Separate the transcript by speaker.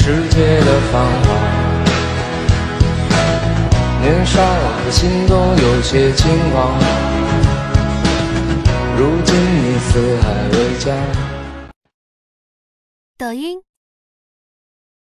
Speaker 1: 世界的繁华。年少的心总有些轻狂，如今你四海为家。
Speaker 2: 抖音。